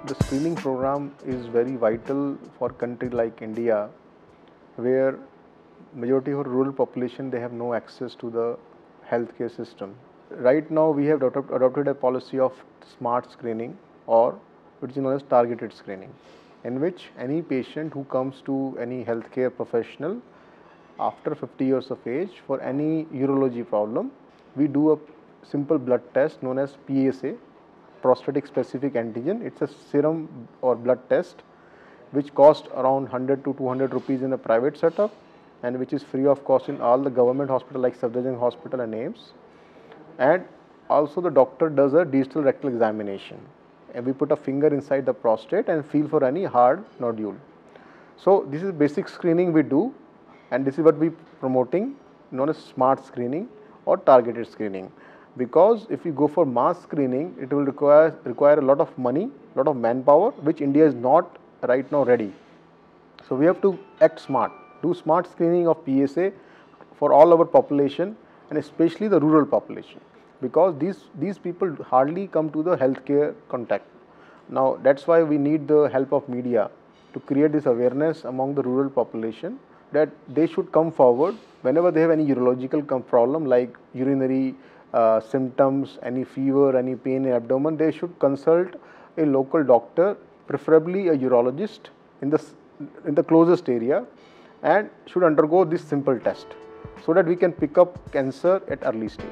The screening program is very vital for a country like India, where majority of rural population, they have no access to the healthcare system. Right now we have adopted a policy of smart screening, or which is known as targeted screening, in which any patient who comes to any healthcare professional after 50 years of age for any urology problem, we do a simple blood test known as PSA, prostatic specific antigen. It's a serum or blood test which costs around 100 to 200 rupees in a private setup, and which is free of cost in all the government hospital like Safdarjung Hospital and AIIMS. And also the doctor does a digital rectal examination, and we put a finger inside the prostate and feel for any hard nodule. So this is basic screening we do, and this is what we promoting, known as smart screening or targeted screening. Because if you go for mass screening, it will require a lot of money, a lot of manpower, which India is not right now ready. So we have to act smart, do smart screening of PSA for all our population, and especially the rural population, because these people hardly come to the healthcare contact. Now that's why we need the help of media to create this awareness among the rural population, that they should come forward whenever they have any urological problem like urinary symptoms, any fever, any pain in abdomen. They should consult a local doctor, preferably a urologist in the closest area, and should undergo this simple test, so that we can pick up cancer at early stage.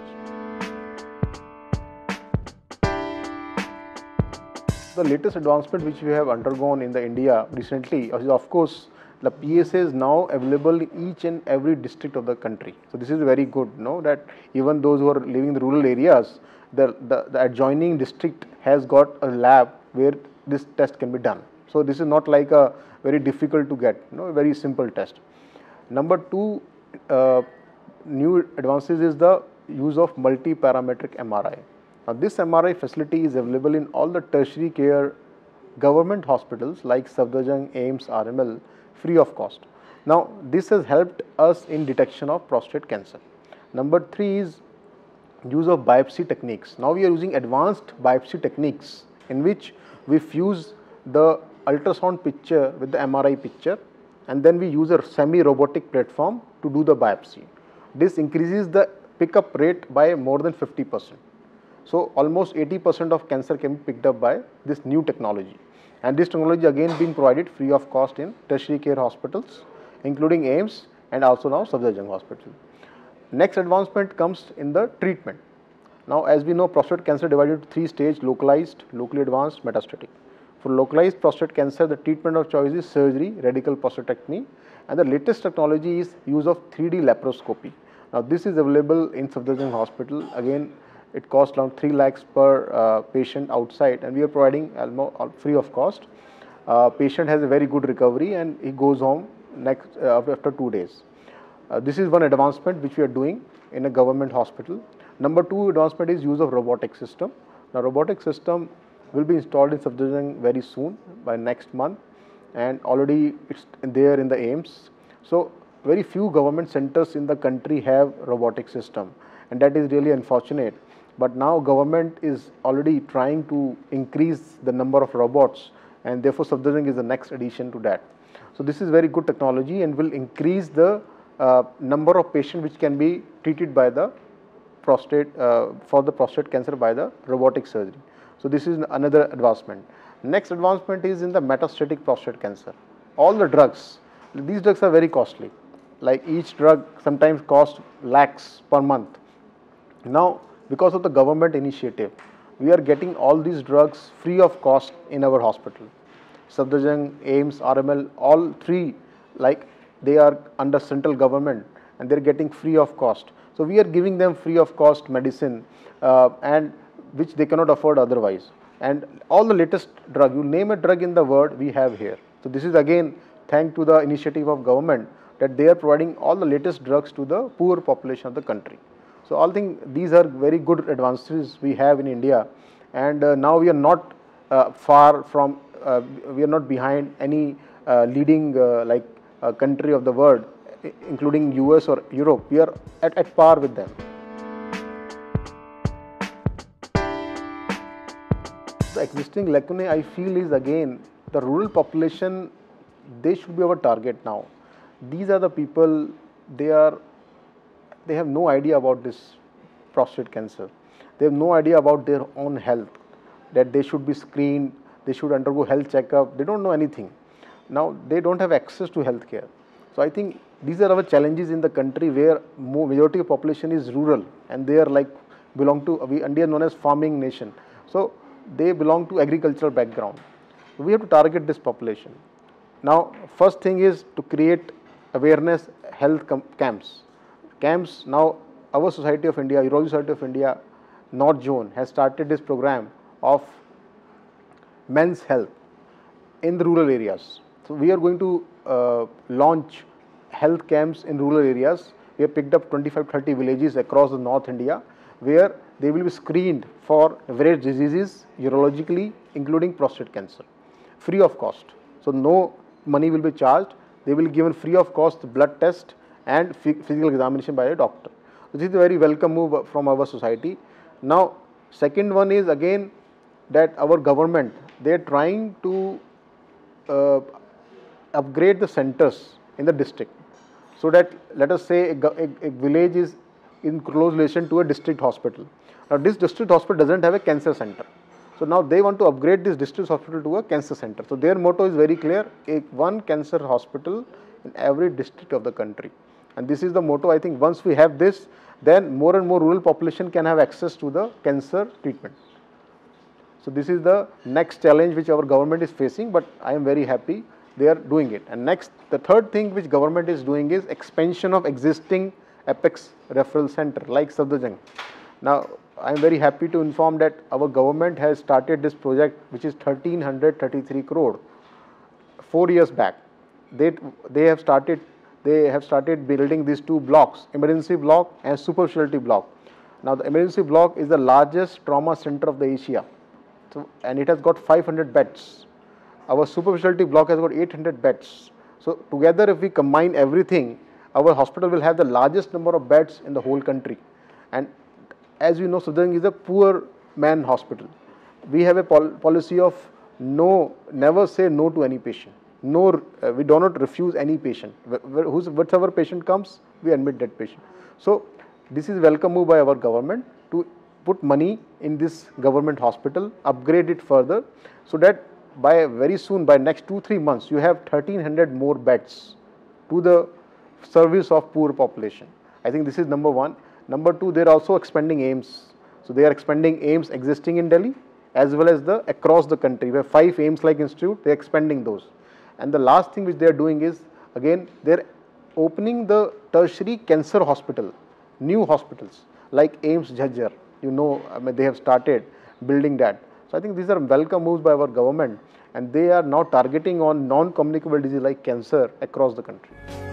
The latest advancement which we have undergone in the India recently is, of course, the PSA is now available in each and every district of the country. So this is very good, that even those who are living in the rural areas, the adjoining district has got a lab where this test can be done. So this is not like a very difficult to get, a very simple test. Number two, new advances is the use of multi-parametric MRI. Now this MRI facility is available in all the tertiary care government hospitals like Safdarjung, AIIMS, RML, free of cost. Now this has helped us in detection of prostate cancer. Number three is use of biopsy techniques. Now we are using advanced biopsy techniques in which we fuse the ultrasound picture with the MRI picture, and then we use a semi-robotic platform to do the biopsy. This increases the pickup rate by more than 50%. So almost 80% of cancer can be picked up by this new technology. And this technology again being provided free of cost in tertiary care hospitals, including AIIMS and also now Safdarjung Hospital. Next advancement comes in the treatment. Now as we know, prostate cancer divided into 3 stages: localized, locally advanced, metastatic. For localized prostate cancer, the treatment of choice is surgery, radical prostatectomy, and the latest technology is use of 3D laparoscopy. Now this is available in Safdarjung Hospital. Again, it costs around 3 lakhs per patient outside, and we are providing almost free of cost. Patient has a very good recovery and he goes home after 2 days. This is one advancement which we are doing in a government hospital. Number 2 advancement is use of robotic system. Now robotic system will be installed in Safdarjung very soon, by next month, and already it's there in the AIIMS. So very few government centers in the country have robotic system, and that is really unfortunate. But now government is already trying to increase the number of robots, and therefore Safdarjung is the next addition to that. So this is very good technology and will increase the number of patients which can be treated by the prostate for the prostate cancer by the robotic surgery. So this is another advancement. Next advancement is in the metastatic prostate cancer. All the drugs, these drugs are very costly. Like each drug sometimes costs lakhs per month. Now because of the government initiative, we are getting all these drugs free of cost in our hospital. Safdarjung, AIIMS, RML, all 3, like they are under central government and they are getting free of cost. So we are giving them free of cost medicine, and which they cannot afford otherwise. And all the latest drug, you name a drug in the world, we have here. So this is again thanks to the initiative of government, that they are providing all the latest drugs to the poor population of the country. So I think these are very good advances we have in India, and now we are not far from, we are not behind any leading country of the world, including US or Europe. We are at par with them. The existing lacunae I feel is again the rural population. They should be our target now. These are the people, they have no idea about this prostate cancer. They have no idea about their own health, that they should be screened, they should undergo health checkup. They don't know anything. Now they don't have access to healthcare. So I think these are our challenges in the country where majority of population is rural and they are like belong to, India is known as farming nation. So they belong to agricultural background. So we have to target this population. Now first thing is to create awareness health camps. Now our Society of India, Urology Society of India, North Zone has started this program of men's health in the rural areas. So we are going to launch health camps in rural areas. We have picked up 25-30 villages across the North India where they will be screened for various diseases urologically, including prostate cancer, free of cost. So no money will be charged. They will be given free of cost blood test and physical examination by a doctor. So this is a very welcome move from our society. Now second one is again that our government, they are trying to upgrade the centers in the district, so that let us say a village is in close relation to a district hospital. Now this district hospital doesn't have a cancer center. So now they want to upgrade this district hospital to a cancer center. So their motto is very clear, one cancer hospital in every district of the country. And this is the motto. I think once we have this, then more and more rural population can have access to the cancer treatment. So this is the next challenge which our government is facing, but I am very happy they are doing it. And next, the third thing which government is doing is expansion of existing Apex referral center like Safdarjung. Now I am very happy to inform that our government has started this project which is 1333 crore 4 years back. They have started building these two blocks, emergency block and super specialty block. Now the emergency block is the largest trauma center of the Asia. So, and it has got 500 beds. Our super specialty block has got 800 beds. So together if we combine everything, our hospital will have the largest number of beds in the whole country. And as you know, Safdarjung is a poor man hospital. We have a policy of never say no to any patient. No, we do not refuse any patient. Whichever patient comes, we admit that patient. So this is welcome move by our government to put money in this government hospital, upgrade it further, so that by very soon, by next 2-3 months, you have 1300 more beds to the service of poor population. I think this is number one. Number two, they are also expanding AIMS. So they are expanding AIMS existing in Delhi as well as across the country. We have 5 AIMS-like institute, they are expanding those. And the last thing which they are doing is, again, they are opening the tertiary cancer hospital, new hospitals like AIMS Jhajjar. You know, they have started building that. So I think these are welcome moves by our government, and they are now targeting on non-communicable disease like cancer across the country.